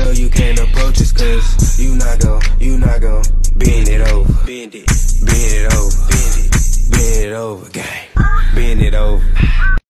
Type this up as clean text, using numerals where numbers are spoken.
know you can't approach us, cause you not gon' bend it over. Bend it over, gang. Bend it over.